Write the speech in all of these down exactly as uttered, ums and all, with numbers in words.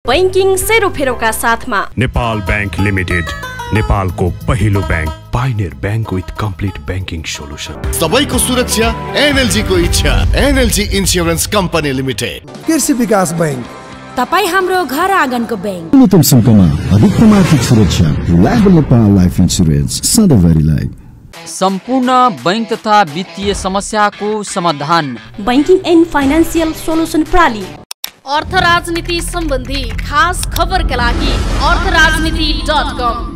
Banking सेरोफेरोका साथमा Nepal bank limited, नेपालको पहिलो bank, pioneer bank with complete banking solution. सबैको सुरक्षा एनएलजी को इच्छा। NLG insurance company limited. Krishi Bikas bank, तपाई हाम्रो घर आँगनको बैंक। न्यूनतम शुल्कमा अधिकतम आर्थिक सुरक्षा। लाइफ नेपाल लाइफ इन्स्योरेन्स सधैँभरिलाई। सम्पूर्ण बैंक तथा वित्तीय समस्याको समाधान बैंकिङ एन्ड फाइनान्सियल सोलुसन प्रणाली। अर्थ राजनीति सम्बन्धी खास खबरका लागि अर्थराजनीति डट कम।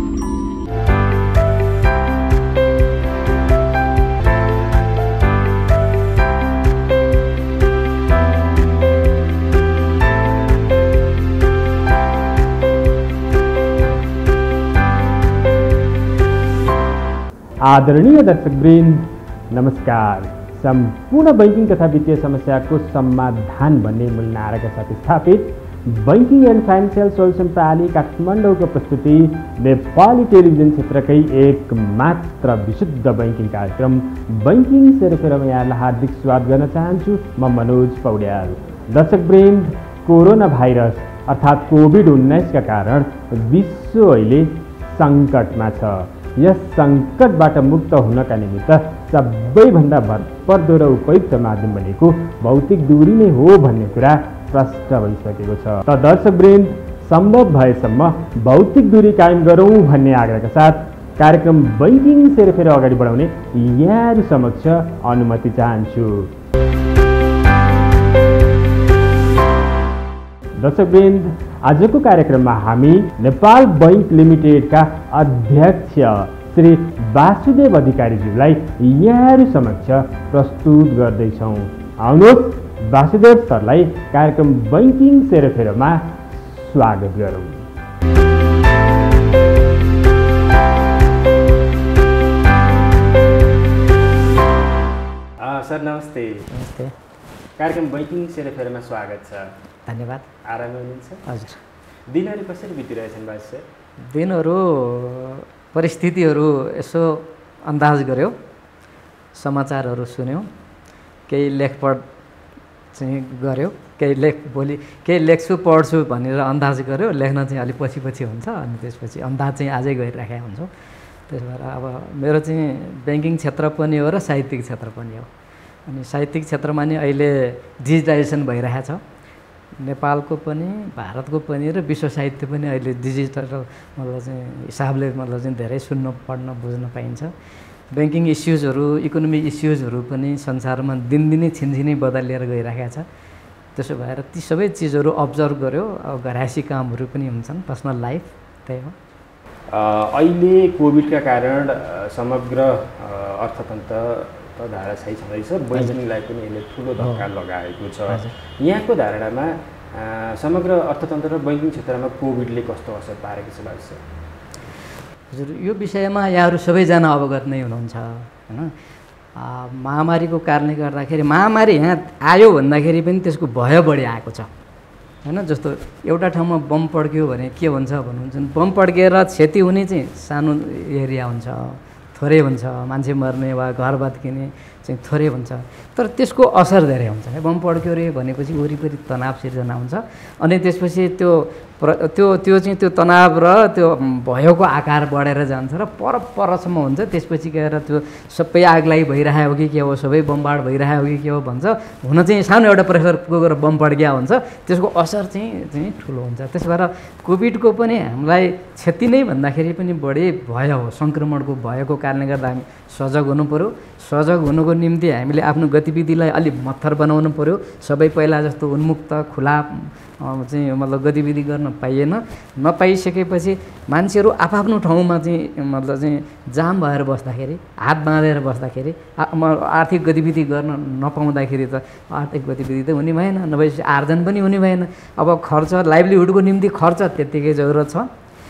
आदरणीय दर्शकवृन्द नमस्कार। सम्पूर्ण बैंकिङ तथा वित्तीय समस्याको समाधान भन्ने मूल नाराका साथ स्थापित बैंकिङ एन्ड फाइनान्सियल सोल्युसन प्रणाली काठमाडौँको प्रस्तुति नेपाली टेलिभिजन क्षेत्रकै एक मात्र विशुद्ध बैंकिङ कार्यक्रम बैंकिङ सेरोफेरोमा यहाँलाई हार्दिक स्वागत गर्न चाहन्छु। म मनोज पौड्याल। दर्शकवृन्द, कोरोना भाइरस अर्थात् कोभिड उन्नाइस का कारण विश्व अहिले सङ्कटमा छ। यस सङ्कटबाट मुक्त हुनका निमित्त सबैभन्दा भरपर्दो र उपयुक्त माध्यम भनेको भौतिक दूरी नै हो भन्ने कुरा प्रष्ट भइसकेको छ। त दर्शकवृन्द, सम्भव भएसम्म भौतिक दूरी कायम गरौँ भन्ने आग्रहका साथ कार्यक्रम बैंकिङ सेरोफेरो अगाडि बढाउने यहाँहरू समक्ष अनुमति चाहन्छु। दर्शकवृन्द, आजको कार्यक्रममा हामी नेपाल बैंक लिमिटेडका अध्यक्ष श्री वासुदेव अधिकारीज्यूलाई यहाँहरू समक्ष प्रस्तुत गर्दैछौँ। आउनुहोस् वासुदेव सरलाई कार्यक्रम बैंकिङ सेरोफेरोमा स्वागत गरौँ। सर नमस्ते। नमस्ते। कार्यक्रम बैंकिङ सेरोफेरोमा स्वागत छ। धन्यवाद। आराम हुनुहुन्छ? हजुर। दिनहरू कसरी बितिरहेछन् बास सर? दिनहरू परिस्थितिहरू यसो अन्दाज गऱ्यो, समाचारहरू सुन्यौँ, केही लेखपढ चाहिँ गऱ्यो, केही लेख भोलि केही लेख्छु पढ्छु भनेर अन्दाज गऱ्यो। लेख्न चाहिँ अलिक पछि पछि हुन्छ, अनि त्यसपछि अन्दाज चाहिँ आजै गरिराखेका हुन्छौँ। त्यस भएर अब मेरो चाहिँ ब्याङ्किङ क्षेत्र पनि हो र साहित्यिक क्षेत्र पनि हो। अनि साहित्यिक क्षेत्रमा नि अहिले डिजिटाइजेसन भइरहेछ। नेपालको पनि भारतको पनि र विश्व साहित्य पनि अहिले डिजिटल मतलब चाहिँ हिसाबले मतलब चाहिँ धेरै सुन्न पढ्न बुझ्न पाइन्छ। ब्याङ्किङ इस्युजहरू, इकोनोमिक इस्युजहरू पनि संसारमा दिनदिनै छिनछिनै बदलिएर गइरहेको छ। त्यसो भएर ती सबै चिजहरू अब्जर्भ गऱ्यो। अब घरायसी कामहरू पनि हुन्छन्, पर्सनल लाइफ त्यही हो। अहिले कोभिडका कारण समग्र अर्थतन्त्र त धाराशाही छँदैछ, बैंकिङलाई पनि यसले ठुलो धक्का लगाएको छ। यहाँको धारणामा समग्र अर्थतन्त्र र बैंकिङ क्षेत्रमा कोभिडले कस्तो असर पारेको छ बास? हजुर, यो विषयमा यहाँहरू सबैजना अवगत नै हुनुहुन्छ होइन। महामारीको कारणले गर्दाखेरि महामारी यहाँ आयो भन्दाखेरि पनि त्यसको भय बढी आएको छ होइन। जस्तो एउटा ठाउँमा बम पड्क्यो भने के हुन्छ भन्नुहुन्छ, बम पड्केर क्षति हुने चाहिँ सानो एरिया हुन्छ, थोरै हुन्छ, मान्छे मर्ने वा घर भत्किने चाहिँ थोरै हुन्छ, तर त्यसको असर धेरै हुन्छ। बम पड्क्यो रे भनेपछि वरिपरि तनाव सिर्जना हुन्छ। अनि त्यसपछि त्यो प्र त्यो त्यो चाहिँ त्यो तनाव र त्यो भयको आकार बढेर जान्छ र पर परसम्म हुन्छ। त्यसपछि गएर त्यो सबै आगलागी भइरहेको हो कि के हो, सबै बमबाड भइरहेको हो कि के हो भन्छ। हुन चाहिँ सानो एउटा प्रेसर गएर बम पड्किया हुन्छ, त्यसको असर चाहिँ चाहिँ ठुलो हुन्छ। त्यस भएर कोभिडको पनि हामीलाई क्षति नै भन्दाखेरि पनि बढी भय हो, सङ्क्रमणको भयको कारणले गर्दा हामी सजग हुनु पऱ्यो। सजग हुनुको निम्ति हामीले आफ्नो गतिविधिलाई अलिक मत्थर बनाउनु पऱ्यो। सबै पहिला जस्तो उन्मुक्त खुला चाहिँ मतलब गतिविधि गर्न पाइएन। नपाइसकेपछि मान्छेहरू आफआफ्नो ठाउँमा चाहिँ मतलब चाहिँ जाम भएर बस्दाखेरि, हात बाँधेर बस्दाखेरि, आर्थिक गतिविधि गर्न नपाउँदाखेरि त आर्थिक गतिविधि त हुने भएन, नभएपछि आर्जन पनि हुने भएन। अब खर्च, लाइभलीहुडको निम्ति खर्च त्यत्तिकै जरुरत छ।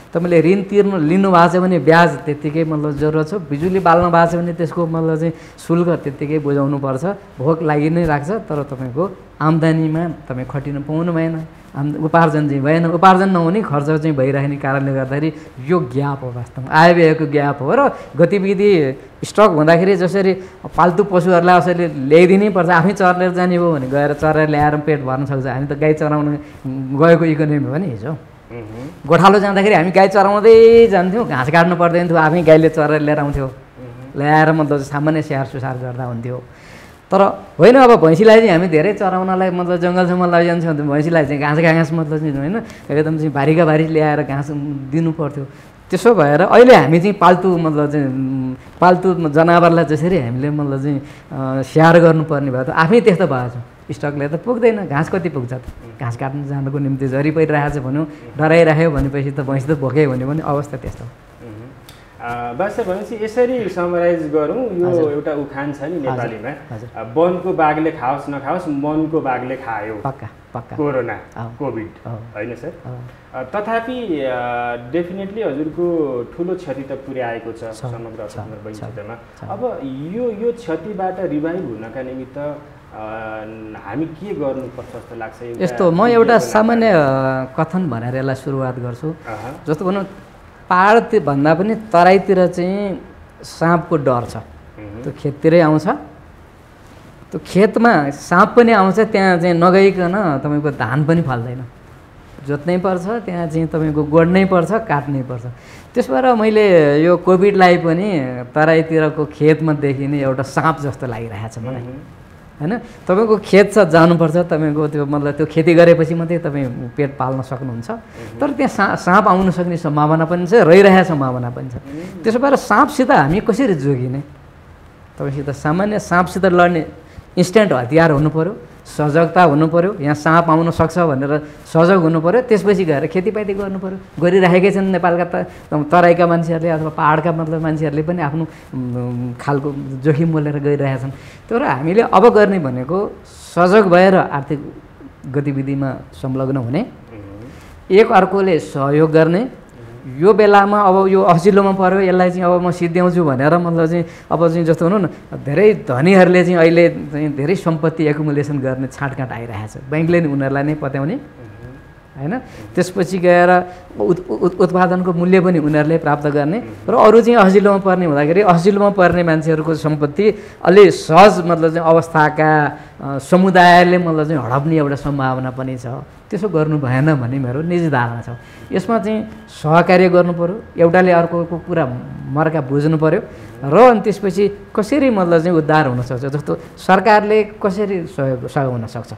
तपाईँले ऋण तिर्नु लिनुभएको छ भने ब्याज त्यत्तिकै मतलब जरुरत छ, बिजुली बाल्नु भएको छ भने त्यसको मतलब चाहिँ शुल्क त्यत्तिकै बुझाउनुपर्छ, भोक लागि नै राख्छ, तर तपाईँको आम्दानीमा तपाईँ खटिनु पाउनु भएन, आम उपार्जन चाहिँ भएन, उपार्जन नहुने खर्च चाहिँ भइरहेने कारणले गर्दाखेरि यो ग्याप हो वास्तवमा, आयव्ययको ग्याप हो। र गतिविधि स्टक हुँदाखेरि जसरी पाल्तु पशुहरूलाई असरी ल्याइदिनै पर्छ, आफै चरेर जाने भयो भने गएर चरेर ल्याएर पेट भर्न सक्छ। हामी त गाई चराउन गएको इकोनोमी हो नि हिजो, गोठालो जाँदाखेरि हामी गाई चराउँदै जान्थ्यौँ, घाँस काट्नु पर्दैन थियो, आफै गाईले चरेर लिएर आउँथ्यो, ल्याएर मतलब सामान्य स्याहार सुसार गर्दा हुन्थ्यो। तर होइन अब भैँसीलाई चाहिँ हामी धेरै चराउनलाई मतलब जङ्गलसम्म लैजान्छौँ, भैँसीलाई चाहिँ घाँस घाँस मतलब चाहिँ होइन एकदम चाहिँ भारीका भारी ल्याएर घाँस दिनु पर्थ्यो। त्यसो भएर अहिले हामी चाहिँ पाल्तु मतलब चाहिँ पाल्तु जनावरलाई जसरी हामीले मतलब चाहिँ स्याहार गर्नुपर्ने भयो त आफै त्यस्तो भएको छ, स्टकले त पुग्दैन, घाँस कति पुग्छ त, घाँस काट्नु जानुको निम्ति जरी परिरहेको छ भनौँ, डराइराख्यो भनेपछि त भैँसी त भोकै भन्यो भने अवस्था त्यस्तो। बादशाह भनेपछि यसरी समराइज गरौँ, यो एउटा उखान छ नि नेपालीमा, वनको बाघले खाओस् नखाओस् मनको बाघले खायो, पक्का पक्का कोरोना कोभिड होइन सर। तथापि डेफिनेटली हजुरको ठुलो क्षति त पुर्याएको छ समग्र अर्थतन्त्र बैङ्क क्षेत्रमा। अब यो यो क्षतिबाट रिभाइभ हुनका निमित्त हामी के गर्नुपर्छ जस्तो लाग्छ? यस्तो म एउटा सामान्य कथन भनेर यसलाई सुरुवात गर्छु। जस्तो भनौँ पहाडतिर भन्दा पनि तराईतिर चाहिँ साँपको डर छ, त्यो खेततिरै आउँछ, त्यो खेतमा साँप पनि आउँछ, त्यहाँ चाहिँ नगइकन तपाईँको धान पनि फल्दैन, जोत्नै पर्छ, त्यहाँ चाहिँ तपाईँको गोड्नै पर्छ, काट्नै पर्छ। त्यस भएर मैले यो कोभिडलाई पनि तराईतिरको खेतमा देखिने एउटा साँप जस्तो लागिरहेको छ मलाई होइन। तपाईँको खेत छ, जानुपर्छ, तपाईँको त्यो मतलब त्यो खेती गरेपछि मात्रै तपाईँ पेट पाल्न सक्नुहुन्छ, तर त्यहाँ सा साँप आउन सक्ने सम्भावना पनि छ, रहिरहेको सम्भावना पनि छ। त्यसो भएर साँपसित हामी कसरी जोगिने? तपाईँसित सामान्य साँपसित लड्ने इन्स्ट्यान्ट हतियार हुनु पऱ्यो, सजगता हुनु पऱ्यो, यहाँ साँप आउन सक्छ भनेर सजग हुनु पऱ्यो, त्यसपछि गएर खेतीपाती गर्नु पऱ्यो। गरिराखेकै छन् नेपालका त तराईका मान्छेहरूले अथवा पाहाडका मतलब मान्छेहरूले पनि आफ्नो खालको जोखिम मोलेर गइरहेका छन्। तर हामीले अब गर्ने भनेको सजग भएर आर्थिक गतिविधिमा संलग्न हुने, एक अर्कोले सहयोग गर्ने। यो बेलामा अब यो असिलोमा पऱ्यो, यसलाई चाहिँ अब म सिद्ध्याउँछु भनेर मतलब चाहिँ अब चाहिँ जस्तो भनौँ न धेरै धनीहरूले चाहिँ अहिले चाहिँ धेरै सम्पत्ति एकुमुलेसन गर्ने छाँटकाँट आइरहेको छ, ब्याङ्कले नि उनीहरूलाई नै पत्याउने होइन। त्यसपछि गएर उत्पादनको मूल्य पनि उनीहरूले प्राप्त गर्ने र अरू चाहिँ असिलोमा पर्ने हुँदाखेरि असिलोमा पर्ने मान्छेहरूको सम्पत्ति अलि सहज मतलब चाहिँ अवस्थाका समुदायले मतलब चाहिँ हडप्ने एउटा सम्भावना पनि छ। त्यसो गर्नु भएन भन्ने मेरो निजी धारणा छ। यसमा चाहिँ सहकार्य गर्नु पऱ्यो, एउटाले अर्कोको कुरा मर्का बुझ्नु पऱ्यो र अनि त्यसपछि कसरी मतलब चाहिँ उद्धार हुनसक्छ, जस्तो सरकारले कसरी सहयोग सहयोग हुनसक्छ।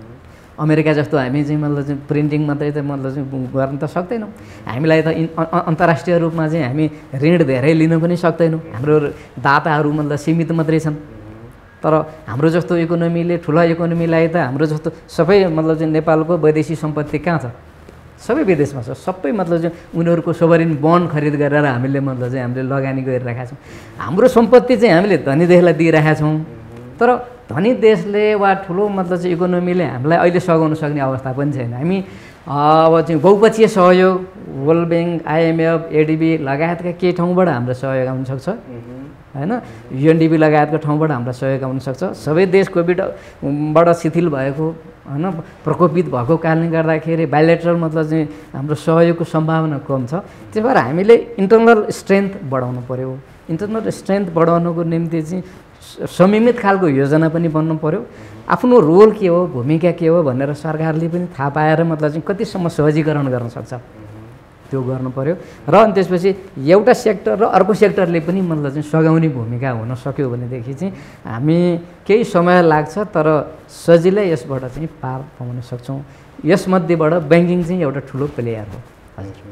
अमेरिका जस्तो हामी चाहिँ मतलब चाहिँ प्रिन्टिङ मात्रै त मतलब चाहिँ गर्न त सक्दैनौँ, हामीलाई त अन्तर्राष्ट्रिय रूपमा चाहिँ हामी ऋण धेरै लिन पनि सक्दैनौँ, हाम्रो दाताहरू मतलब सीमित मात्रै छन्। तर हाम्रो जस्तो इकोनोमीले ठुला इकोनोमीलाई त हाम्रो जस्तो सबै मतलब चाहिँ नेपालको वैदेशिक सम्पत्ति कहाँ छ, सबै विदेशमा छ, सबै मतलब चाहिँ उनीहरूको सोभरिन बन्ड खरिद गरेर हामीले मतलब चाहिँ हामीले लगानी गरिरहेका छौँ। हाम्रो सम्पत्ति चाहिँ हामीले धनी देशलाई दिइरहेका छौँ, तर धनी देशले वा ठुलो मतलब चाहिँ इकोनोमीले हामीलाई अहिले सघाउन सक्ने अवस्था पनि छैन। हामी अब चाहिँ बहुपक्षीय सहयोग वर्ल्ड ब्याङ्क, आइएमएफ, एडिबी लगायतका केही ठाउँबाट हाम्रो सहयोग आउन सक्छ होइन, युएनडिबी लगायतको ठाउँबाट हामीलाई सहयोग आउन सक्छ। सबै देश कोभिडबाट शिथिल भएको होइन, प्रकोपित भएको कारणले गर्दाखेरि बायोलेटरल मतलब चाहिँ हाम्रो सहयोगको सम्भावना कम छ। त्यस भएर हामीले इन्टरनल स्ट्रेन्थ बढाउनु पऱ्यो। इन्टरनल स्ट्रेन्थ बढाउनुको निम्ति चाहिँ संयमित खालको योजना पनि बन्नु पऱ्यो। आफ्नो रोल के हो, भूमिका के हो भनेर सरकारले पनि थाहा पाएर मतलब चाहिँ कतिसम्म सहजीकरण गर्न सक्छ त्यो गर्नु पऱ्यो। र अनि त्यसपछि एउटा सेक्टर र अर्को सेक्टरले पनि मतलब चाहिँ सघाउने भूमिका हुन सक्यो भनेदेखि चाहिँ हामी केही समय लाग्छ तर सजिलै यसबाट चाहिँ पार पाउन सक्छौँ। यसमध्येबाट ब्याङ्किङ चाहिँ एउटा ठुलो प्लेयर हो। हजुर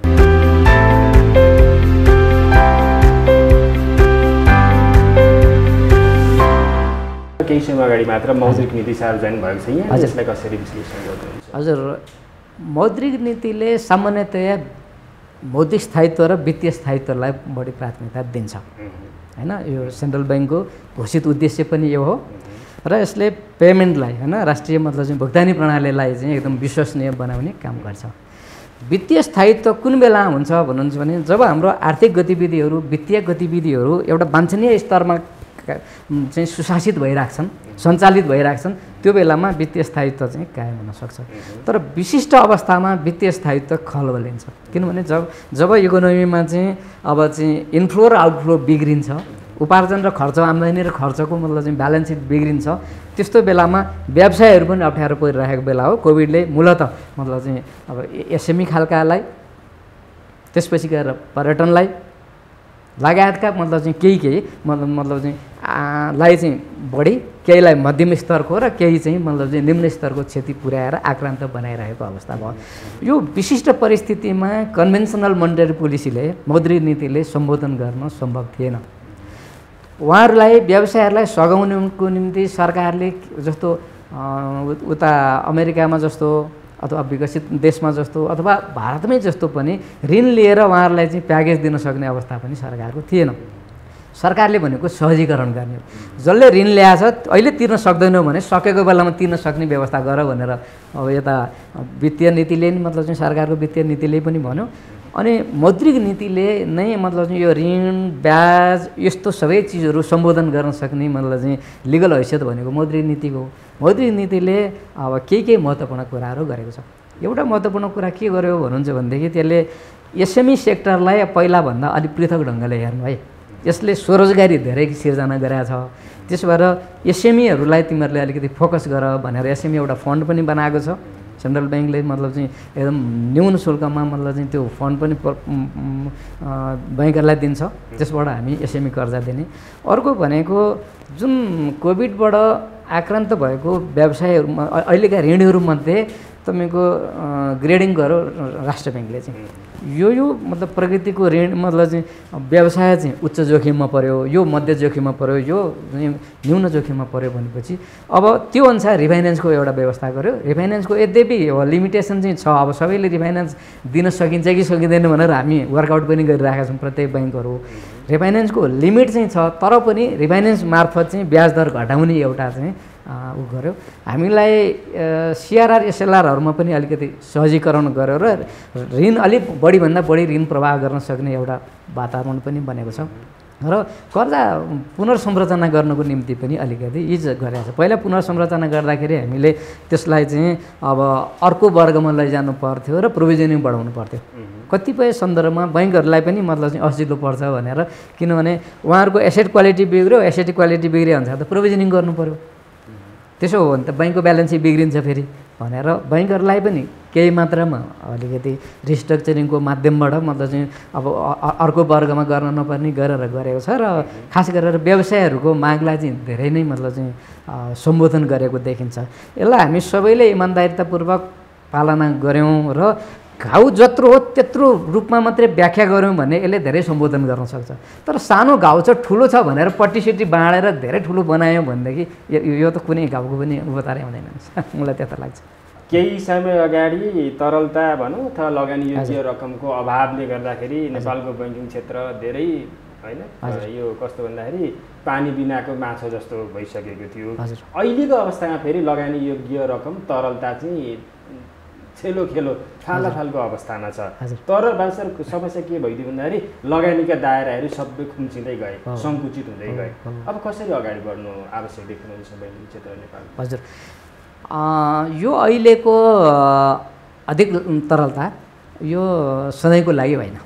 केही समय अगाडि मात्र मौद्रिक नीति सार्वजनिक भएको छ, यहाँ यसलाई कसरी विश्लेषण गर्नुहुन्छ? हजुर, मौद्रिक नीतिले सामान्यतया मौद्रिक स्थायित्व र वित्तीय स्थायित्वलाई बढी प्राथमिकता दिन्छ होइन। यो सेन्ट्रल ब्याङ्कको घोषित उद्देश्य पनि यो हो र यसले पेमेन्टलाई होइन राष्ट्रिय मतलब चाहिँ भुक्तानी प्रणालीलाई चाहिँ एकदम विश्वसनीय बनाउने काम गर्छ। वित्तीय स्थायित्व कुन बेला हुन्छ भन्नुहुन्छ भने जब हाम्रो आर्थिक गतिविधिहरू वित्तीय गतिविधिहरू एउटा वाञ्छनीय स्तरमा चाहिँ सुशासित भइराख्छन् सञ्चालित भइराख्छन् त्यो बेलामा वित्तीय स्थायित्व चाहिँ कायम हुन सक्छ। तर विशिष्ट अवस्थामा वित्तीय स्थायित्व खलबलिन्छ किनभने जब जब इकोनोमीमा चाहिँ अब चाहिँ इन्फ्लो र आउटफ्लो बिग्रिन्छ, उपार्जन र खर्च आम्दानी र खर्चको मतलब चाहिँ ब्यालेन्स सिट बिग्रिन्छ, त्यस्तो बेलामा व्यवसायहरू पनि अप्ठ्यारो परिरहेको बेला हो। कोभिडले मूलत मतलब चाहिँ अब एसएमई खालकालाई त्यसपछि गएर पर्यटनलाई लगायतका मतलब चाहिँ केही केही मतलब मतलब चाहिँ लाई चाहिँ बढी केहीलाई मध्यम स्तरको र केही चाहिँ मतलब चाहिँ निम्न स्तरको क्षति पुर्याएर आक्रान्त बनाइरहेको अवस्था भयो। यो विशिष्ट परिस्थितिमा कन्भेन्सनल मोनेटरी पोलिसीले मौद्रिक नीतिले सम्बोधन गर्न सम्भव थिएन। उहाँहरूलाई व्यवसायहरूलाई सघाउनुको निम्ति सरकारले जस्तो उता अमेरिकामा जस्तो अथवा विकसित देशमा जस्तो अथवा भारतमै जस्तो पनि ऋण लिएर उहाँहरूलाई चाहिँ प्याकेज दिन सक्ने अवस्था पनि सरकारको थिएन। सरकारले भनेको सहजीकरण गर्ने हो। जसले ऋण ल्याएछ अहिले तिर्न सक्दैनौ भने सकेको बेलामा तिर्न सक्ने व्यवस्था गर भनेर अब यता वित्तीय नीतिले नि मतलब चाहिँ सरकारको वित्तीय नीतिले पनि भन्यो। अनि मौद्रिक नीतिले नै मतलब चाहिँ यो ऋण ब्याज यस्तो सबै चिजहरू सम्बोधन गर्न सक्ने मतलब चाहिँ लिगल हैसियत भनेको मौद्रिक नीतिको हो। मौद्रिक नीतिले अब केही केही महत्त्वपूर्ण कुराहरू गरेको छ। एउटा महत्त्वपूर्ण कुरा के गर्यो भन्नुहुन्छ भनेदेखि त्यसले एसएमई सेक्टरलाई पहिलाभन्दा अलिक पृथक ढङ्गले हेर्नु है। यसले स्वरोजगारी धेरै सिर्जना गरेको छ। त्यसो भएर एसएमईहरूलाई तिमीहरूले अलिकति फोकस गर भनेर एसएमई एउटा फन्ड पनि बनाएको छ। सेन्ट्रल ब्याङ्कले मतलब चाहिँ एकदम न्यून शुल्कमा मतलब चाहिँ त्यो फन्ड पनि ब्याङ्कहरूलाई दिन्छ, त्यसबाट हामी एसएमई कर्जा दिने। अर्को भनेको जुन कोभिडबाट आक्रान्त भएको व्यवसायहरूमा अहिलेका ऋणहरूमध्ये तपाईँको ग्रेडिङ गर्यो राष्ट्र ब्याङ्कले चाहिँ यो यो मतलब प्रकृतिको ऋण मतलब चाहिँ व्यवसाय चाहिँ उच्च जोखिममा पर्यो, यो मध्य जोखिममा पर्यो, यो न्यून जोखिममा पर्यो भनेपछि अब त्यो अनुसार रिफाइनेन्सको एउटा व्यवस्था गर्यो। रिफाइनेन्सको यद्यपि लिमिटेसन चाहिँ छ। अब सबैले रिफाइनेन्स दिन सकिन्छ कि सकिँदैन भनेर हामी वर्कआउट पनि गरिरहेका छौँ प्रत्येक ब्याङ्कहरू। रिफाइनेन्सको लिमिट चाहिँ छ, तर पनि रिफाइनेन्स मार्फत चाहिँ ब्याज दर घटाउने एउटा चाहिँ ऊ गर्यो। हामीलाई सिआरआर एसएलआरहरूमा पनि अलिकति सहजीकरण गर्यो र ऋण अलिक बढीभन्दा बढी ऋण प्रवाह गर्न सक्ने एउटा वातावरण पनि बनेको छ र कर्जा पुनर्संरचना गर्नको निम्ति पनि अलिकति इज गरेको छ। पहिला पुनर्संरचना गर्दाखेरि हामीले त्यसलाई चाहिँ अब अर्को वर्गमा लैजानु पर्थ्यो र प्रोभिजनिङ बढाउनु पर्थ्यो। कतिपय सन्दर्भमा बैङ्कहरूलाई पनि मतलब चाहिँ असजिलो पर्छ भनेर, किनभने उहाँहरूको एसेट क्वालिटी बिग्रियो, एसेट क्वालिटी बिग्रियो भने त प्रोभिजनिङ गर्नु पऱ्यो। त्यसो हो भने त बैङ्कको ब्यालेन्स सिट बिग्रिन्छ फेरि भनेर बैङ्कहरूलाई पनि केही मात्रामा अलिकति रिस्ट्रक्चरिङको माध्यमबाट मतलब चाहिँ अब अर्को वर्गमा गर्न नपर्ने गरेर गरेको छ र खास गरेर व्यवसायहरूको मागलाई चाहिँ धेरै नै मतलब चाहिँ सम्बोधन गरेको देखिन्छ। यसलाई हामी सबैले इमान्दारितापूर्वक पालना गऱ्यौँ र घाउ जत्रो हो त्यत्रो रूपमा मात्रै व्याख्या गऱ्यौँ भने यसले धेरै सम्बोधन गर्न सक्छ। तर सानो घाउ चाहिँ ठुलो छ भनेर पट्टिसिटी बाँडेर धेरै ठुलो बनायौँ भनेदेखि यो त कुनै घाउको पनि उपचारै हुँदैन, मलाई त्यता लाग्छ। केही समय अगाडि तरलता भनौँ अथवा लगानीयोग्य रकमको अभावले गर्दाखेरि नेपालको ब्याङ्किङ क्षेत्र धेरै होइन यो कस्तो भन्दाखेरि पानी बिनाको माछा जस्तो भइसकेको थियो। अहिलेको अवस्थामा फेरि लगानीयोग्य रकम तरलता चाहिँ खेलो खेलो फाला फालको अवस्थामा छ। तर बाँसरको समस्या के भइदियो भन्दाखेरि लगानीका दायराहरू सबै खुम्चिँदै गए, सङ्कुचित हुँदै गए। अब कसरी अगाडि बढ्नु आवश्यक देख्नुहुन्छ ब्याङ्किङ क्षेत्र नेपाल? हजुर, यो अहिलेको अधिक तरलता यो सधैँको लागि होइन।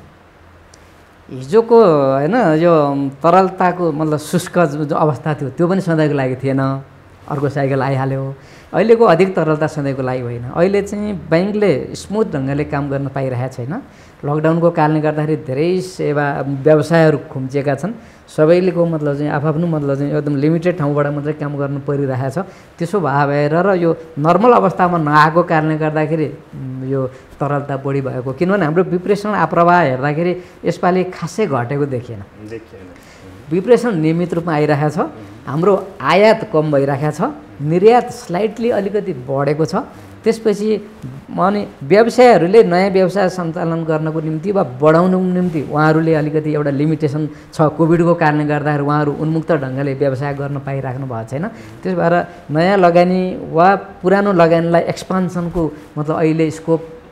हिजोको होइन यो तरलताको मतलब शुष्क जो अवस्था थियो त्यो पनि सधैँको लागि थिएन, अर्को साइकल आइहाल्यो। अहिलेको अधिक तरलता सधैँको लागि होइन। अहिले चाहिँ ब्याङ्कले स्मुथ ढङ्गले काम गर्न पाइरहेको छैन। लकडाउनको कारणले गर्दाखेरि धेरै सेवा व्यवसायहरू खुम्चिएका छन्। सबैलेको मतलब चाहिँ आफ्नो मतलब चाहिँ एकदम लिमिटेड ठाउँबाट मात्रै काम गर्नु परिरहेको छ। त्यसो भएर र यो नर्मल अवस्थामा नआएको कारणले गर्दाखेरि यो तरलता बढी भएको, किनभने हाम्रो विप्रेषण आप्रवाह हेर्दाखेरि यसपालि खासै घटेको देखिएन। विप्रेषण नियमित रूपमा आइरहेको छ। हाम्रो आयात कम भइरहेको छ, निर्यात स्लाइटली अलिकति बढेको छ। त्यसपछि अनि व्यवसायहरूले नयाँ व्यवसाय सञ्चालन गर्नको निम्ति वा बढाउनको निम्ति उहाँहरूले अलिकति एउटा लिमिटेसन छ। कोभिडको कारणले गर्दाखेरि उहाँहरू उन्मुक्त ढङ्गले व्यवसाय गर्न पाइराख्नु भएको छैन। त्यस भएर नयाँ लगानी वा पुरानो लगानीलाई एक्सपान्सनको मतलब अहिले स्कोप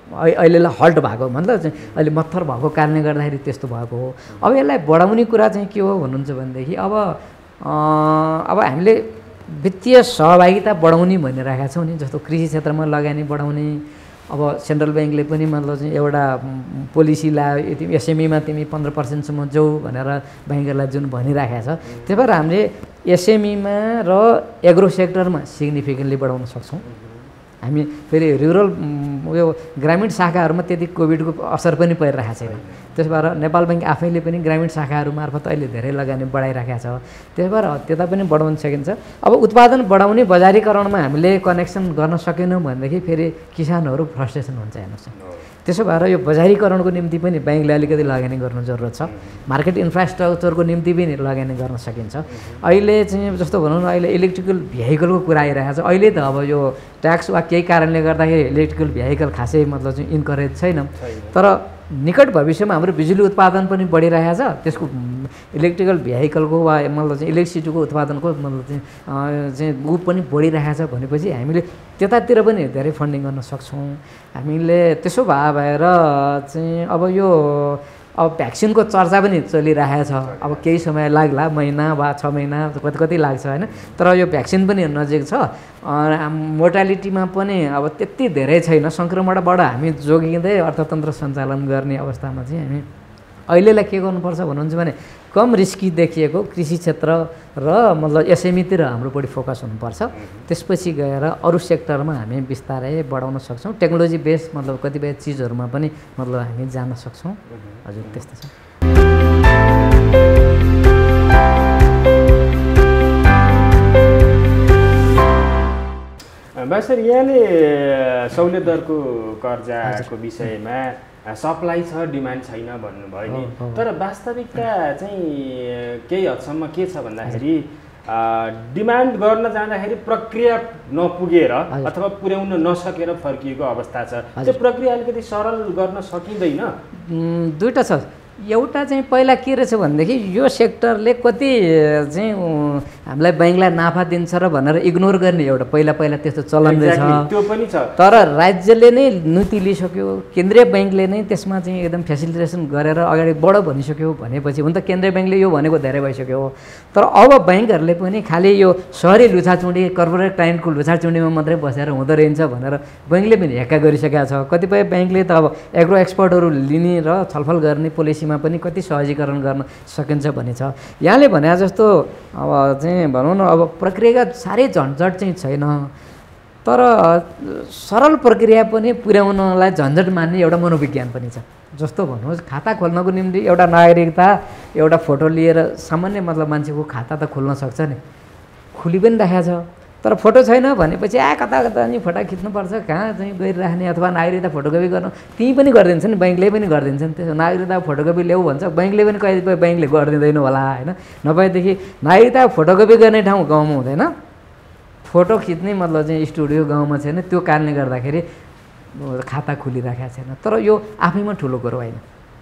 अहिलेलाई हल्ट भएको मतलब चाहिँ अहिले मत्थर भएको कारणले गर्दाखेरि त्यस्तो भएको हो। अब यसलाई बढाउने कुरा चाहिँ के हो भन्नुहुन्छ भनेदेखि अब अब हामीले वित्तीय सहभागिता बढाउने भनिरहेका छौँ नि, जस्तो कृषि क्षेत्रमा लगानी बढाउने। अब सेन्ट्रल ब्याङ्कले पनि मतलब चाहिँ एउटा पोलिसी ल्यायो, यति एसएमईमा तिमी पन्ध्र पर्सेन्टसम्म जाऊ भनेर ब्याङ्करलाई जुन भनिराखेको छ। त्यही भएर हामीले एसएमईमा र एग्रो सेक्टरमा सिग्निफिकेन्टली बढाउन सक्छौँ। हामी फेरि रुरल उयो ग्रामीण शाखाहरूमा त्यति कोभिडको असर पनि परिरहेको छैन। त्यस भएर नेपाल ब्याङ्क आफैले पनि ग्रामीण शाखाहरू मार्फत अहिले धेरै लगानी बढाइराखेको छ। त्यस भएर त्यता पनि बढाउन सकिन्छ। अब उत्पादन बढाउने बजारीकरणमा हामीले कनेक्सन गर्न सकेनौँ भनेदेखि फेरि किसानहरू फ्रस्ट्रेसन हुन्छ हेर्नुहोस्। त्यसो भएर यो बजारीकरणको निम्ति पनि ब्याङ्कले अलिकति लगानी गर्नु जरुरत छ। मार्केट इन्फ्रास्ट्रक्चरको निम्ति पनि लगानी गर्न सकिन्छ। अहिले चाहिँ जस्तो भनौँ न अहिले इलेक्ट्रिकल भेहिकलको कुरा आइरहेको छ। अहिले त अब यो ट्याक्स वा केही कारणले गर्दाखेरि इलेक्ट्रिकल भेहिकल खासै मतलब चाहिँ इन्करेज छैन, तर निकट भविष्यमा हाम्रो बिजुली उत्पादन पनि बढिरहेको छ। त्यसको इलेक्ट्रिकल भेहिकलको वा मतलब चाहिँ इलेक्ट्रिसिटीको उत्पादनको मतलब चाहिँ चाहिँ ऊ पनि बढिरहेको छ भनेपछि हामीले त्यतातिर पनि धेरै फन्डिङ गर्न सक्छौँ। हामीले त्यसो भए भएर चाहिँ अब यो अब भ्याक्सिनको चर्चा पनि चलिरहेको छ। अब केही समय लाग्ला, महिना वा छ महिना कति कति लाग्छ होइन, तर यो भ्याक्सिन पनि नजिक छ। मोर्टालिटीमा पनि अब त्यति धेरै छैन। सङ्क्रमणबाट हामी जोगिँदै अर्थतन्त्र सञ्चालन गर्ने अवस्थामा चाहिँ हामी अहिलेलाई के गर्नुपर्छ भन्नुहुन्छ भने कम रिस्की देखिएको कृषि क्षेत्र र मतलब एसएमईतिर हाम्रो बढी फोकस हुनुपर्छ। त्यसपछि गएर अरू सेक्टरमा हामी बिस्तारै बढाउन सक्छौँ। टेक्नोलोजी बेस्ड मतलब कतिपय चिजहरूमा पनि मतलब हामी जान सक्छौँ। हजुर त्यस्तो छ। सर यहाँले सहुलियत दरको कर्जाको विषयमा सप्लाई छ डिमान्ड छैन भन्नुभयो नि, तर वास्तविकता चाहिँ केही हदसम्म के छ भन्दाखेरि डिमान्ड गर्न जाँदाखेरि प्रक्रिया नपुगेर अथवा पुर्याउन नसकेर फर्किएको अवस्था छ। त्यो प्रक्रिया अलिकति सरल गर्न सकिँदैन। दुईवटा छ। एउटा चाहिँ पहिला के रहेछ भनेदेखि यो सेक्टरले कति चाहिँ हामीलाई ब्याङ्कलाई नाफा दिन्छ र भनेर इग्नोर गर्ने एउटा पहिला पहिला त्यस्तो चलन रहेछ। त्यो पनि छ। तर राज्यले नै नीति लिइसक्यो, केन्द्रीय ब्याङ्कले नै त्यसमा चाहिँ एकदम फेसिलिटेसन गरेर अगाडि बढो भनिसक्यो भनेपछि हुन त केन्द्रीय ब्याङ्कले यो भनेको धेरै भइसक्यो। तर अब ब्याङ्कहरूले पनि खालि यो सहरी लुछाचुँडी कर्पोरेट क्लाइन्टको लुछाचुँडीमा मात्रै बसेर हुँदो रहेछ भनेर ब्याङ्कले पनि हेक्का गरिसकेको छ। कतिपय ब्याङ्कले त अब एग्रो एक्सपर्टहरू लिने र छलफल गर्ने पोलिसीमा पनि कति सहजीकरण गर्न सकिन्छ भन्ने छ। यहाँले भने जस्तो अब चाहिँ भनौँ न अब प्रक्रियागत साह्रै झन्झट चाहिँ छैन, तर सरल प्रक्रिया पनि पुर्याउनलाई झन्झट मान्ने एउटा मनोविज्ञान पनि छ। जस्तो भन्नुहोस् खाता खोल्नको निम्ति एउटा नागरिकता एउटा फोटो लिएर सामान्य मतलब मान्छेको खाता त खोल्न सक्छ नि, खुली पनि राखेको छ। तर फोटो छैन भनेपछि आ कता कता नि फोटो खिच्नुपर्छ, कहाँ चाहिँ गइराख्ने अथवा नागरिकता फोटोकपी गर्नु त्यहीँ पनि गरिदिन्छ नि, ब्याङ्कले पनि गरिदिन्छ नि। त्यसो नागरिकता फोटोकपी ल्याऊ भन्छ, ब्याङ्कले पनि कतिपय ब्याङ्कले गरिदिँदैन होला होइन। नभएदेखि नागरिकता फोटोकपी गर्ने ठाउँ गाउँमा हुँदैन, फोटो खिच्ने मतलब चाहिँ स्टुडियो गाउँमा छैन, त्यो कारणले गर्दाखेरि खाता खुलिराखेको छैन। तर यो आफैमा ठुलो कुरो होइन,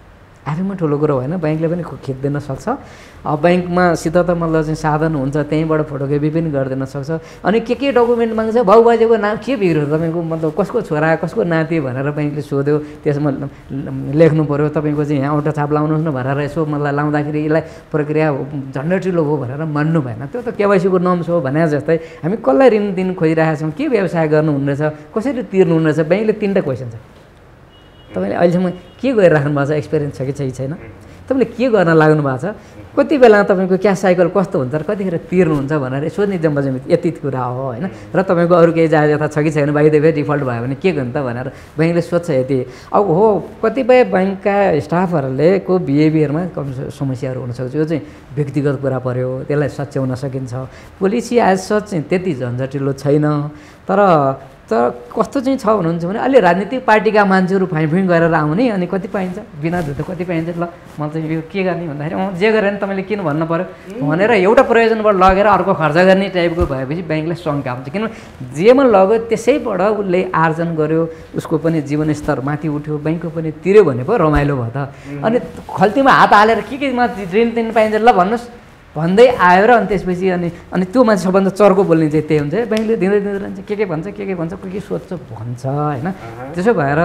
आफैमा ठुलो कुरो होइन, ब्याङ्कले पनि खिच्दैन सक्छ। अब ब्याङ्कमा सित त मतलब चाहिँ साधन हुन्छ, त्यहीँबाट फोटोकपी पनि गरिदिन सक्छ। अनि के के डकुमेन्ट माग्छ, बाउबाजेको नाम के बिग्रियो तपाईँको मतलब कसको छोरा कसको नाति भनेर ब्याङ्कले सोध्यो, त्यसमा लेख्नु पऱ्यो तपाईँको चाहिँ यहाँ औँठा छाप लाउनुहोस् न भनेर यसो मतलब लाउँदाखेरि यसलाई प्रक्रिया झन्डटिलो हो भनेर मान्नु भएन। त्यो त केवाइसीको नम्स हो भने जस्तै हामी कसलाई ऋण दिनु खोजिरहेका छौँ, के व्यवसाय गर्नु हुँदैछ, कसरी तिर्नु हुँदैछ, ब्याङ्कले तिनवटा क्वेसन छ। तपाईँले अहिलेसम्म के गरिराख्नु भएको छ, एक्सपिरियन्स छ कि छैन, तपाईँले के गर्न लाग्नु भएको छ, कति बेला तपाईँको क्यास साइकल कस्तो हुन्छ र कतिखेर तिर्नुहुन्छ भनेर सोध्ने जम्बाजम्मी यति कुरा हो होइन। र तपाईँको अरू केही जायज यता छ कि छैन, बाई द वे डिफल्ट भयो भने के गर्नु त भनेर ब्याङ्कले सोध्छ यति। अब हो कतिपय ब्याङ्कका स्टाफहरूले को बिहेभियरमा कम समस्याहरू हुनसक्छ, यो चाहिँ व्यक्तिगत कुरा पऱ्यो, त्यसलाई सच्याउन सकिन्छ। पोलिसी एज सच चाहिँ त्यति झन्झटिलो छैन, तर तर कस्तो चाहिँ छ भन्नुहुन्छ भने अलि राजनीतिक पार्टीका मान्छेहरू फाइँ फुइँ गरेर आउने अनि कति पाइन्छ बिना धुतो कति पाइन्छ। ल म चाहिँ यो के गर्ने भन्दाखेरि अँ जे गरेर नि तपाईँले किन भन्नु पऱ्यो भनेर एउटा प्रयोजनबाट लगेर अर्को खर्च गर्ने टाइपको भएपछि ब्याङ्कले शङ्का हुन्छ, किनभने जेमा लग्यो त्यसैबाट उसले आर्जन गर्यो, उसको पनि जीवनस्तर माथि उठ्यो, ब्याङ्कको पनि तिर्यो भने पो रमाइलो भयो त। अनि खल्तीमा हात हालेर के केमा ऋण तिर्नु पाइन्छ ल भन्नुहोस् भन्दै आयो र अनि त्यसपछि अनि अनि त्यो मान्छे सबभन्दा चर्को बोल्ने चाहिँ त्यही हुन्छ, ब्याङ्कले दिँदै दिँदै रहन्छ, के के भन्छ के के भन्छ, के के सोध्छ भन्छ होइन। त्यसो भएर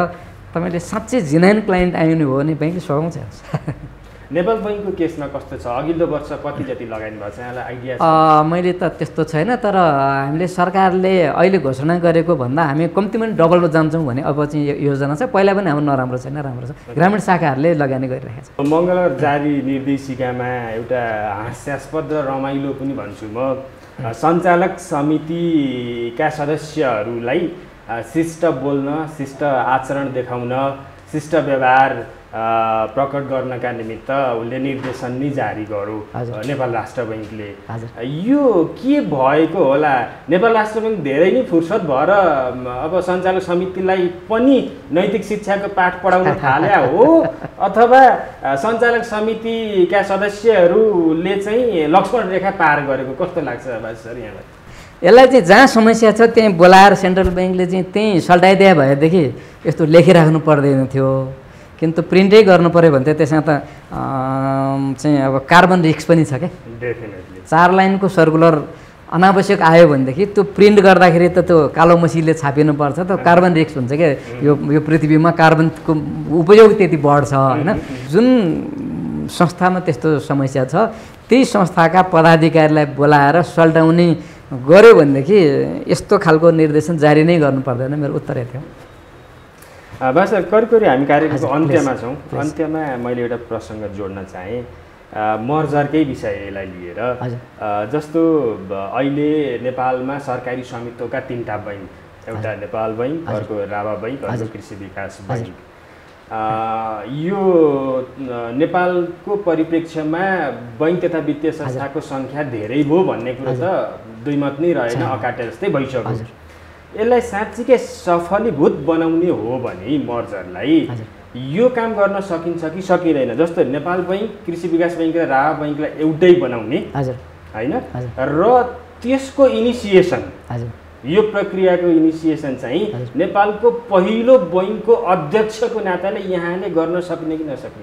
तपाईँले साँच्चै जिनाइन क्लाइन्ट आइनु हो भने ब्याङ्कले सघाउँछ। नेपाल बैङ्कको केसमा कस्तो छ? अघिल्लो वर्ष कति जति लगानी भएको छ यहाँलाई आइडिया छ? मैले त त्यस्तो छैन, तर हामीले सरकारले अहिले घोषणा गरेको भन्दा हामी कम्तीमा डबलमा जान्छौँ भने अब चाहिँ योजना छ। पहिला पनि हाम्रो नराम्रो छैन, राम्रो छ। ग्रामीण शाखाहरूले लगानी गरिरहेको छ। मङ्गलबार जारी निर्देशिकामा एउटा हास्यास्पद र रमाइलो पनि भन्छु म, सञ्चालक समितिका सदस्यहरूलाई शिष्ट बोल्न, शिष्ट आचरण देखाउन, शिष्ट व्यवहार प्रकट गर्नका निमित्त उसले निर्देशन नै जारी गर्यो नेपाल राष्ट्र बैङ्कले। यो के भएको होला? नेपाल राष्ट्र बैङ्क धेरै नै फुर्सद भएर अब सञ्चालक समितिलाई पनि नैतिक शिक्षाको पाठ पढाउन थाले हो, अथवा सञ्चालक समितिका सदस्यहरूले चाहिँ लक्ष्मण रेखा पार गरेको कस्तो लाग्छ बासु सर यहाँलाई? यसलाई चाहिँ जहाँ समस्या छ त्यहीँ बोलाएर सेन्ट्रल ब्याङ्कले चाहिँ त्यहीँ सल्टाइदिए भएदेखि यस्तो लेखिराख्नु पर्दैन थियो, किन्तु प्रिन्टै गर्नु पऱ्यो भने त त्यसमा त चाहिँ अब कार्बन रिस्क पनि छ क्या। डेफिनेटली चार लाइनको सर्कुलर अनावश्यक आयो भनेदेखि त्यो प्रिन्ट गर्दाखेरि त त्यो कालो मसीले छापिनु पर्छ, त कार्बन रिस्क हुन्छ क्या। यो यो पृथ्वीमा कार्बनको उपयोग त्यति बढ्छ होइन। जुन संस्थामा त्यस्तो समस्या छ त्यही संस्थाका पदाधिकारीलाई बोलाएर सल्टाउने गऱ्यो भनेदेखि यस्तो खालको निर्देशन जारी नै गर्नु पर्दैन, मेरो उत्तरै थियो। बस करिब करिब हामी कार्यक्रमको अन्त्यमा छौँ। अन्त्यमा मैले एउटा प्रसङ्ग जोड्न चाहेँ मर्जरकै विषयलाई लिएर। जस्तो अहिले नेपालमा सरकारी स्वामित्वका तिनवटा बैङ्क, एउटा नेपाल बैङ्क, अर्को राभा बैङ्क, अर्को कृषि विकास बैङ्क। यो नेपालको परिप्रेक्ष्यमा बैङ्क तथा वित्तीय संस्थाको सङ्ख्या धेरै भयो भन्ने कुरो त दुई मत नै रहेन, अकाटे जस्तै भइसक्यो। यसलाई साँच्चीकै सफलीभूत बनाउने हो भने मर्जरलाई यो काम गर्न सकिन्छ कि सकिँदैन? जस्तो नेपाल बैङ्क, कृषि विकास बैङ्क र राभा बैङ्कलाई एउटै बनाउने होइन, र त्यसको इनिसिएसन, यो प्रक्रियाको इनिसिएसन चाहिँ नेपालको पहिलो बैङ्कको अध्यक्षको नाताले यहाँले गर्न सक्ने कि नसक्ने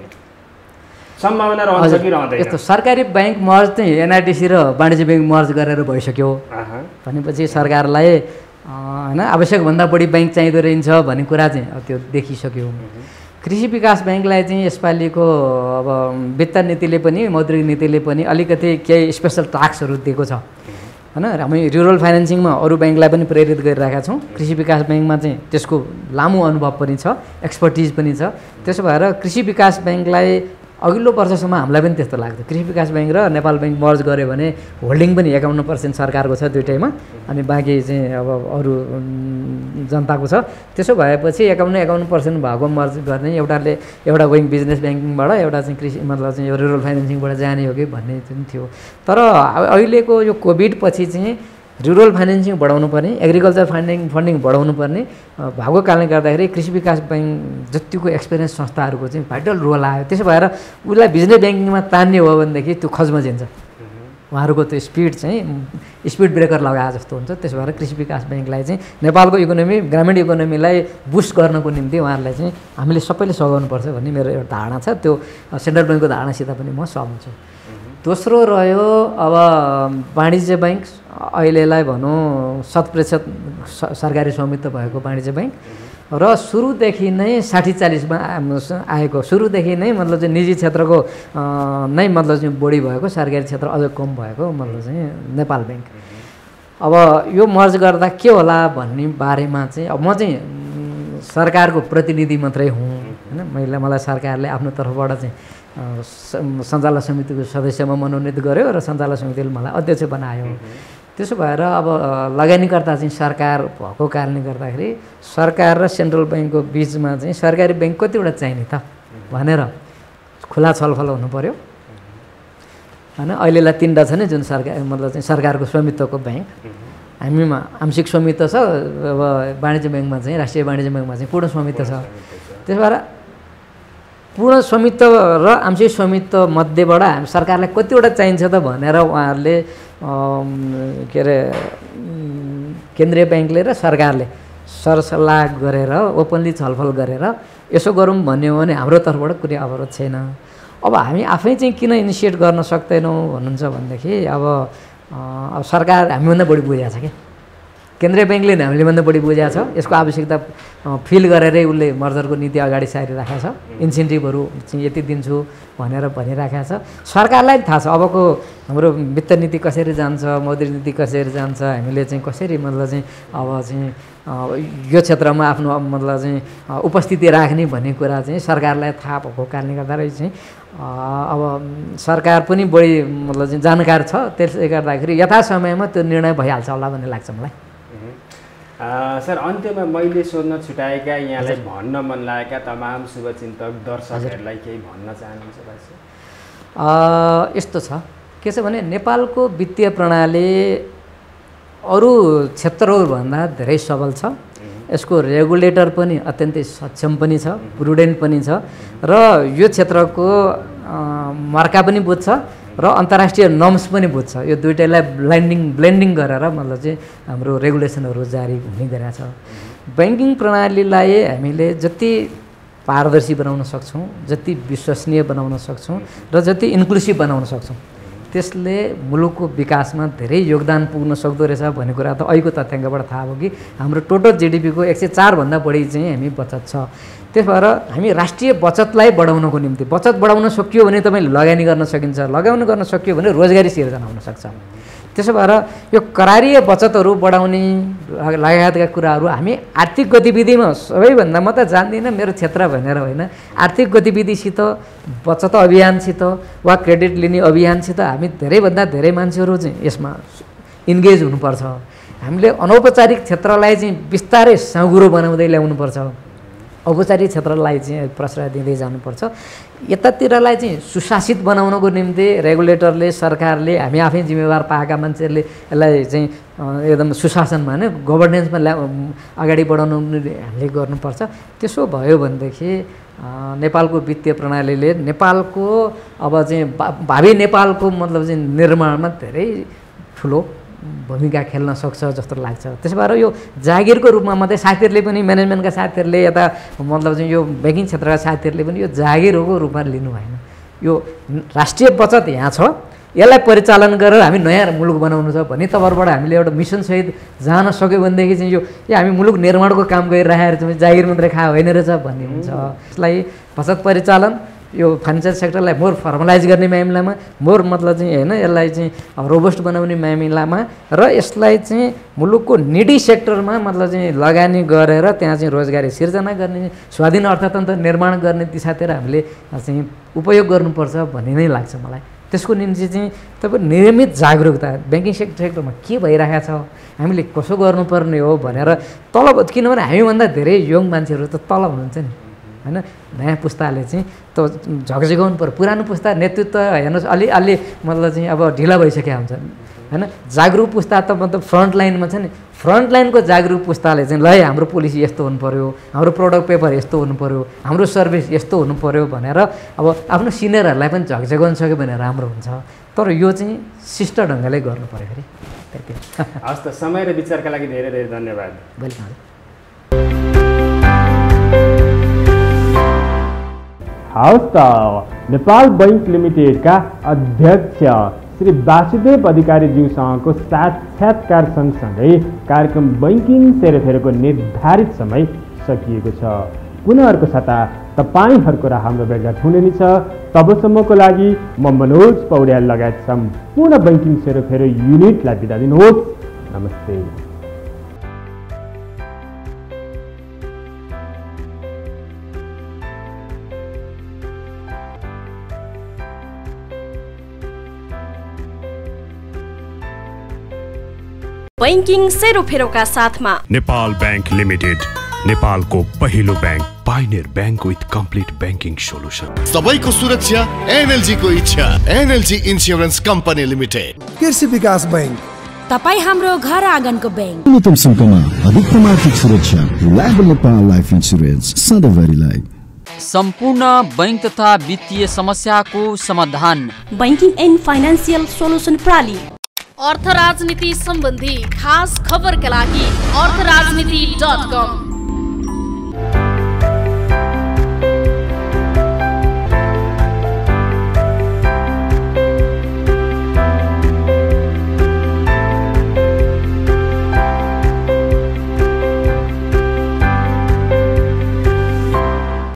सम्भावना रहन्छ कि रहँदैन? यस्तो सरकारी ब्याङ्क मर्ज चाहिँ एनआरटिसी र वाणिज्य ब्याङ्क मर्ज गरेर भइसक्यो भनेपछि सरकारलाई होइन आवश्यकभन्दा बढी ब्याङ्क चाहिँदो रहेछ भन्ने कुरा चाहिँ त्यो देखिसक्यो। कृषि विकास ब्याङ्कलाई चाहिँ यसपालिको अब वित्त नीतिले पनि मौद्रिक नीतिले पनि अलिकति केही स्पेसल टास्कहरू दिएको छ होइन। हामी रुरल फाइनेन्सिङमा अरू ब्याङ्कलाई पनि प्रेरित गरिरहेका छौँ। कृषि विकास ब्याङ्कमा चाहिँ त्यसको लामो अनुभव पनि छ, एक्सपर्टिज पनि छ। त्यसो भएर कृषि विकास ब्याङ्कलाई अघिल्लो वर्षसम्म हामीलाई पनि त्यस्तो लाग्थ्यो, कृषि विकास ब्याङ्क र नेपाल ब्याङ्क मर्ज गऱ्यो भने होल्डिङ पनि एकाउन्न पर्सेन्ट सरकारको छ दुइटैमा, अनि बाँकी चाहिँ अब अरू जनताको छ। त्यसो भएपछि एकाउन्न एकाउन्न पर्सेन्ट भएको मर्ज गर्ने, एउटाले एउटा बैङ्क बिजनेस ब्याङ्किङबाट, एउटा चाहिँ कृषि मतलब चाहिँ यो रुरल फाइनेन्सिङबाट जाने हो कि भन्ने चाहिँ थियो। तर अहिलेको यो कोभिड पछि चाहिँ रुरल फाइनेन्सिङ बढाउनु पर्ने, एग्रिकल्चर फन्डिङ फन्डिङ बढाउनु पर्ने भएको कारणले गर्दाखेरि कृषि विकास ब्याङ्क जतिको एक्सपिरियन्स संस्थाहरूको चाहिँ भाइटल रोल आयो। त्यसो भएर उसलाई बिजनेस ब्याङ्किङमा तान्ने हो भनेदेखि त्यो खजमजिन्छ, उहाँहरूको त्यो स्पिड चाहिँ स्पिड ब्रेकर लगाए जस्तो हुन्छ। त्यसो भएर कृषि विकास ब्याङ्कलाई चाहिँ नेपालको इकोनोमी, ग्रामीण इकोनोमीलाई बुस्ट गर्नको निम्ति उहाँहरूलाई चाहिँ हामीले सबैले सघाउनुपर्छ भन्ने मेरो एउटा धारणा छ। त्यो सेन्ट्रल ब्याङ्कको धारणासित पनि म सहमत छु। दोस्रो रह्यो अब वाणिज्य ब्याङ्क, अहिलेलाई भनौँ शत प्रतिशत सरकारी स्वामित्व भएको वाणिज्य ब्याङ्क र सुरुदेखि नै साठी चालिसमा आएको, सुरुदेखि नै मतलब चाहिँ निजी क्षेत्रको नै मतलब चाहिँ बढी भएको, सरकारी क्षेत्र अझ कम भएको मतलब चाहिँ नेपाल ब्याङ्क। अब यो मर्ज गर्दा के होला भन्ने बारेमा चाहिँ अब म चाहिँ सरकारको प्रतिनिधि मात्रै हुँ होइन। मैले मलाई सरकारले आफ्नो तर्फबाट चाहिँ सञ्चालक समितिको सदस्यमा मनोनित गर्यो र सञ्चालक समितिले मलाई अध्यक्ष बनायो। त्यसो भएर अब लगानीकर्ता चाहिँ सरकार भएको कारणले गर्दाखेरि सरकार र सेन्ट्रल ब्याङ्कको बिचमा चाहिँ सरकारी ब्याङ्क कतिवटा चाहिने त भनेर खुला छलफल हुनु पऱ्यो होइन। अहिलेलाई तिनवटा छ नि जुन सरकार मतलब चाहिँ सरकारको स्वामित्वको ब्याङ्क, हामीमा आंशिक स्वामित्व छ, अब वाणिज्य ब्याङ्कमा चाहिँ राष्ट्रिय वाणिज्य ब्याङ्कमा चाहिँ पूर्ण स्वामित्व छ। त्यसो भएर पूर्ण स्वामित्व र आंशिक स्वामित्व मध्येबाट हामी सरकारलाई कतिवटा चाहिन्छ त भनेर उहाँहरूले के अरे केन्द्रीय ब्याङ्कले र सरकारले सरसल्लाह गरेर ओपनली छलफल गरेर यसो गरौँ भन्ने हो भने हाम्रो तर्फबाट कुनै अवरोध छैन। अब हामी आफै चाहिँ किन इनिसिएट गर्न सक्दैनौँ भन्नुहुन्छ भनेदेखि अब अब सरकार हामीभन्दा बढी बुझाएको छ कि केन्द्रीय ब्याङ्कले हामीले भन्दा बढी बुझाएको छ, यसको आवश्यकता फिल गरेरै उसले मर्जरको नीति अगाडि सारिराखेको छ, इन्सेन्टिभहरू चाहिँ यति दिन्छु भनेर भनिराखेको छ। सरकारलाई थाहा छ अबको हाम्रो वित्त नीति कसरी जान्छ, मौद्रिक नीति कसरी जान्छ, हामीले चाहिँ कसरी मतलब चाहिँ अब चाहिँ यो क्षेत्रमा आफ्नो मतलब चाहिँ उपस्थिति राख्ने भन्ने कुरा चाहिँ सरकारलाई थाहा भएको कारणले गर्दा चाहिँ अब सरकार पनि बढी मतलब चाहिँ जानकार छ, त्यसले गर्दाखेरि यथा समयमा त्यो निर्णय भइहाल्छ होला भन्ने लाग्छ मलाई। सर, अन्त्यमा मैले सोध्न छुटाएका यहाँलाई भन्न मन लागेका तमाम शुभचिन्तक दर्शकहरूलाई केही भन्न चाहनुहुन्छ भाइ? यस्तो छ, के छ भने नेपालको वित्तीय प्रणाली अरू क्षेत्रहरूभन्दा धेरै सबल छ। यसको रेगुलेटर पनि अत्यन्तै सक्षम पनि छ, प्रुडेन्ट पनि छ र यो क्षेत्रको मार्का पनि बुझ्छ र अन्तर्राष्ट्रिय नर्म्स पनि बुझ्छ। यो दुइटैलाई ब्लेन्डिङ ब्लेन्डिङ गरेर मतलब चाहिँ हाम्रो रेगुलेसनहरू जारी हुने गरेको छ। ब्याङ्किङ प्रणालीलाई हामीले जति पारदर्शी बनाउन सक्छौँ, जति विश्वसनीय बनाउन सक्छौँ र जति इन्क्लुसिभ बनाउन सक्छौँ, त्यसले मुलुकको विकासमा धेरै योगदान पुग्न सक्दो रहेछ भन्ने कुरा त अहिलेको तथ्याङ्कबाट थाहा भयो कि हाम्रो टोटल जिडिपीको एक सय चारभन्दा बढी चाहिँ हामी बचत छ। त्यस भएर हामी राष्ट्रिय बचतलाई बढाउनको निम्ति, बचत बढाउन सकियो भने तपाईँले लगानी गर्न सकिन्छ, लगाउन गर्न सकियो भने रोजगारी सिर्जना हुन सक्छ। त्यसो भएर यो करारीय बचतहरू बढाउने लगायतका कुराहरू हामी आर्थिक गतिविधिमा सबैभन्दा म त जान्दिनँ मेरो क्षेत्र भनेर होइन, आर्थिक गतिविधिसित बचत अभियानसित वा क्रेडिट लिने अभियानसित हामी धेरैभन्दा धेरै मान्छेहरू चाहिँ यसमा इन्गेज हुनुपर्छ। हामीले अनौपचारिक क्षेत्रलाई चाहिँ बिस्तारै साँगुरो बनाउँदै ल्याउनुपर्छ, औपचारिक क्षेत्रलाई चाहिँ प्रश्रय दिँदै जानुपर्छ। यतातिरलाई चाहिँ सुशासित बनाउनको निम्ति रेगुलेटरले, सरकारले, हामी आफै जिम्मेवार पाएका मान्छेहरूले यसलाई चाहिँ एकदम सुशासनमा होइन गभर्नेन्समा ल्या अगाडि बढाउनु हामीले गर्नुपर्छ। त्यसो भयो भनेदेखि नेपालको वित्तीय प्रणालीले नेपालको अब चाहिँ भावी नेपालको मतलब चाहिँ निर्माणमा धेरै ठुलो भूमिका खेल्न सक्छ जस्तो लाग्छ। त्यसो भएर यो जागिरको रूपमा मात्रै साथीहरूले पनि, म्यानेजमेन्टका साथीहरूले, यता मतलब चाहिँ यो ब्याङ्किङ क्षेत्रका साथीहरूले पनि यो जागिरको रूपमा लिनु भएन। यो राष्ट्रिय बचत यहाँ छ, यसलाई परिचालन गरेर हामी नयाँ मुलुक बनाउनु छ भन्ने तवरबाट हामीले एउटा मिसनसहित जान सक्यो भनेदेखि चाहिँ यो ए हामी मुलुक निर्माणको काम गरिरहेको छौँ, जागिर मात्रै खा होइन रहेछ भन्ने हुन्छ। यसलाई बचत परिचालन, यो फाइनेन्सियल सेक्टरलाई मोर फर्मलाइज गर्ने मामिलामा, मोर मतलब चाहिँ होइन यसलाई चाहिँ रोबस्ट बनाउने मामिलामा र यसलाई चाहिँ मुलुकको निडी सेक्टरमा मतलब चाहिँ लगानी गरेर त्यहाँ चाहिँ रोजगारी सिर्जना गर्ने, स्वाधीन अर्थतन्त्र निर्माण गर्ने दिशातिर हामीले चाहिँ उपयोग गर्नुपर्छ भन्ने नै लाग्छ मलाई। त्यसको निम्ति चाहिँ तपाईँ नियमित जागरुकता ब्याङ्किङ सेक्टरमा के भइरहेको छ, हामीले कसो गर्नुपर्ने हो भनेर तल, किनभने हामीभन्दा धेरै यङ मान्छेहरू त तल हुनुहुन्छ नि होइन, नयाँ पुस्ताले चाहिँ त झकझगाउनु पर्यो। पुरानो पुस्ता नेतृत्व हेर्नुहोस् अलि अलि मतलब चाहिँ अब ढिला भइसकेका हुन्छन् होइन। जागरुक पुस्ता त मतलब फ्रन्ट लाइनमा छ नि, फ्रन्ट लाइनको जागरुक पुस्ताले चाहिँ ल हाम्रो पोलिसी यस्तो हुनु पऱ्यो, हाम्रो प्रोडक्ट पेपर यस्तो हुनु पऱ्यो, हाम्रो सर्भिस यस्तो हुनु पऱ्यो भनेर अब आफ्नो सिनियरहरूलाई पनि झकझगाउन सक्यो भने राम्रो हुन्छ। तर यो चाहिँ शिष्ट ढङ्गले गर्नु पऱ्यो फेरि त्यति। हस् त, समय र विचारका लागि धेरै धेरै धन्यवाद। वेलकम। हवस् त, नेपाल बैङ्क लिमिटेडका अध्यक्ष श्री वासुदेव अधिकारीज्यूसँगको साक्षात्कार सँगसँगै कार्यक्रम बैङ्किङ सेरोफेरोको निर्धारित समय सकिएको छ। पुनः अर्को साता तपाईँहरूको र हाम्रो भेटघाट हुने नै छ। तबसम्मको लागि म मनोज पौड्याल लगायत सम्पूर्ण बैङ्किङ सेरोफेरो युनिटलाई बिदा दिनुहोस्। नमस्ते। बैंकिङ सेरोफेरोका साथमा नेपाल बैंक लिमिटेड, नेपालको पहिलो bank, pioneer bank with complete banking solution. सबैको सुरक्षा एनएलजी को इच्छा, NLG insurance company limited. Krishi Bikas bank, तपाईँ हाम्रो घर आँगनको बैंक। न्यूनतम शुल्कमा अधिकतम आर्थिक सुरक्षा, रिलायबल नेपाल लाइफ इन्स्योरेन्स, सधैँभरिलाई। सम्पूर्ण बैंक तथा वित्तीय समस्याको समाधान, बैंकिङ एन्ड फाइनान्सियल सोलुसन प्रणाली। अर्थ राजनीति सम्बन्धी खास खबरका लागि अर्थ राजनीति डट कम